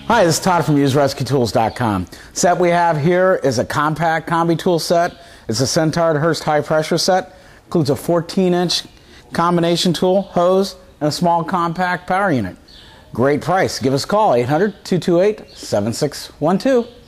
Hi, this is Todd from UseRescueTools.com. Set we have here is a compact combi tool set. It's a Centaur Hurst high pressure set. Includes a 14-inch combination tool, hose, and a small compact power unit. Great price. Give us a call, 800-228-7612.